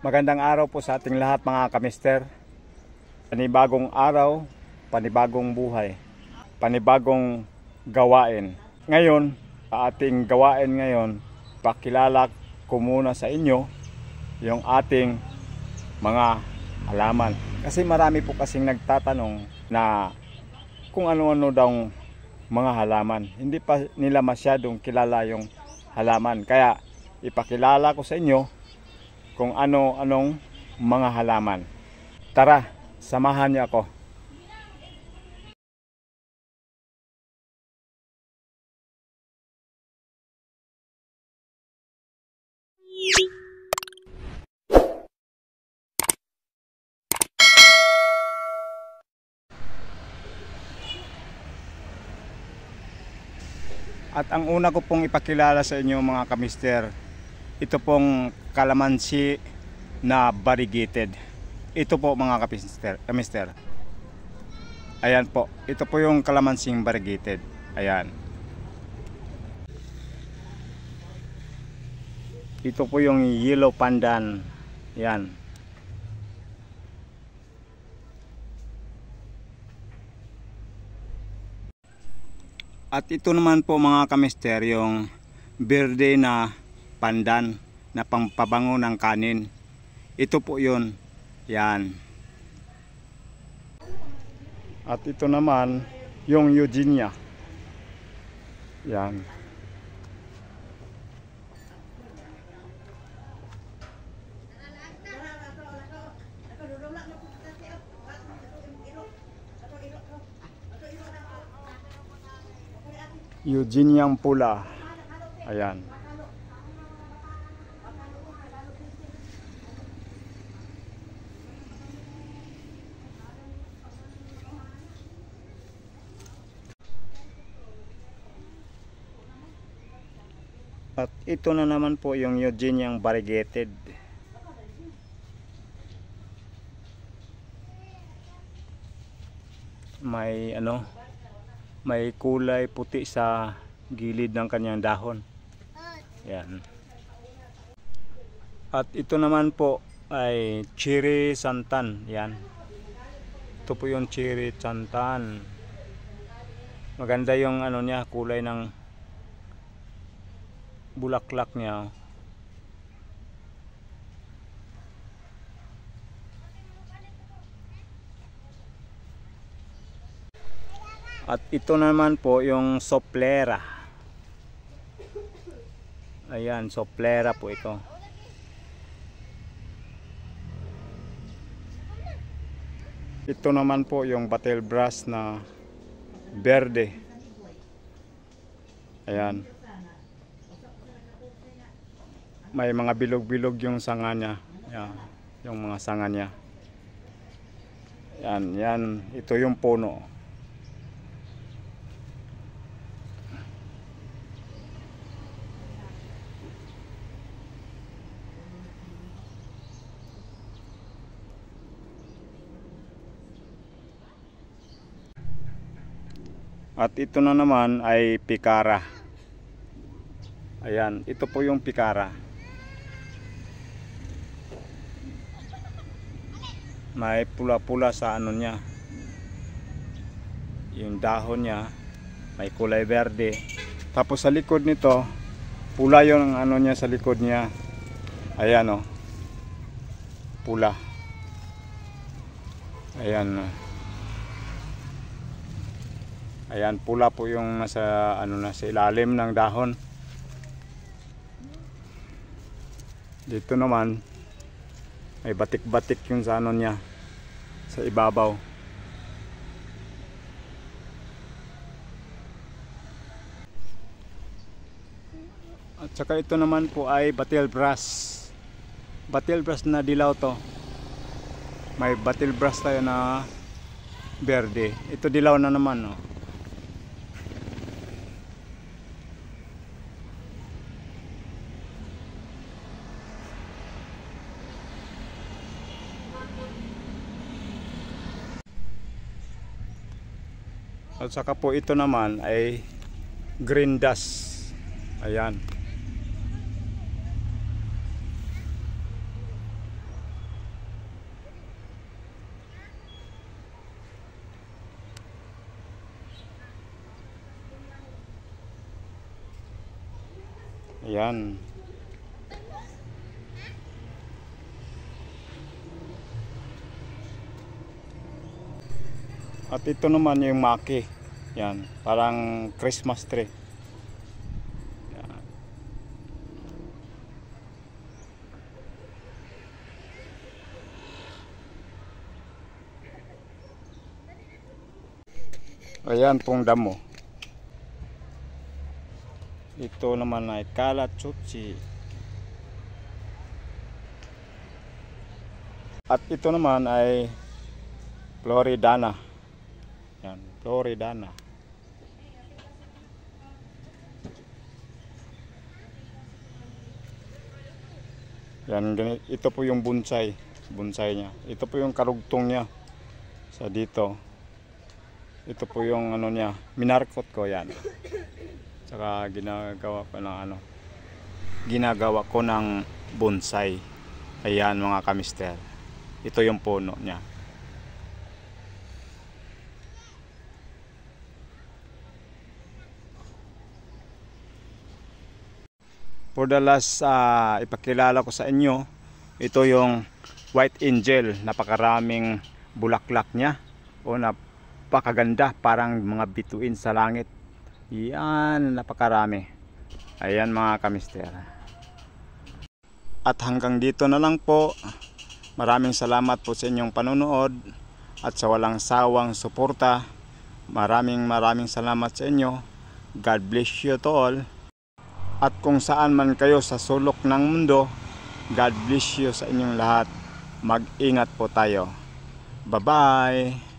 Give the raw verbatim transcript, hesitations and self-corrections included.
Magandang araw po sa ating lahat mga kamister. Panibagong araw, panibagong buhay, panibagong gawain. Ngayon, sa ating gawain ngayon, pakilala ko muna sa inyo yung ating mga halaman. Kasi marami po kasing nagtatanong na kung ano-ano daw mga halaman. Hindi pa nila masyadong kilala yung halaman. Kaya ipakilala ko sa inyo kung ano-anong mga halaman. Tara, samahan niyo ako. At ang una ko pong ipakilala sa inyo mga kamister, ito pong kalamansi na variegated. Ito po mga kamister, kamister. Ayan po, ito po yung kalamansing variegated. Ayan. Ito po yung yellow pandan. Ayan. At ito naman po mga kamister, yung berde na pandan na pampabango ng kanin. Ito po yun. Yan. At ito naman yung Eugenia. Yan. Eugeniang pula. Ayan. At ito na naman po yung Eugeniang variegated. May ano, may kulay puti sa gilid ng kanyang dahon. Yan. At ito naman po ay cherry santan. Yan. Ito po yung cherry santan. Maganda yung ano niya, kulay ng bulaklak niya. At ito naman po yung soplera. Ayan, soplera po ito. Ito naman po yung batilbras na berde. Ayan. May mga bilog-bilog yung sanga niya. Ayan, yung mga sanga niya. Yan, yan. Ito yung puno. At ito na naman ay pikara. Ayan, ito po yung pikara. May pula-pula sa ano niya. Yung dahon niya may kulay verde. Tapos sa likod nito, pula yung ano niya sa likod niya. Ayan o. Oh. Pula. Ayan. Ayan, pula po yung nasa ano na sa ilalim ng dahon. Dito naman may batik-batik yung sa ano niya sa ibabaw. At saka ito naman po ay batilbras. Batilbras na dilaw to. May batilbras tayo na berde. Ito dilaw na naman, no. At saka po ito naman ay green dust. Ayan. Ayan. At ito naman yung maki. Yan, parang Christmas tree. Yan. Ayan pong damo. Ito naman ay Kalachuchi. At ito naman ay Floridana. Yan, Floridana. Yan, ganito, ito po yung bonsai, bonsai niya. Ito po yung karugtong niya sa dito. Ito po yung ano niya, minarkot ko yan. Saka ginagawa ko ng ano, ginagawa ko ng bonsai. Ayan mga kamister. Ito yung puno niya. For the last uh, ipakilala ko sa inyo, ito yung white angel. Napakaraming bulaklak niya o napakaganda, parang mga bituin sa langit. Yan, napakarami. Ayan mga kamister. At hanggang dito na lang po. Maraming salamat po sa inyong panonood at sa walang sawang suporta. Maraming maraming salamat sa inyo. God bless you to all. At kung saan man kayo sa sulok ng mundo, God bless you sa inyong lahat. Mag-ingat po tayo. Bye-bye!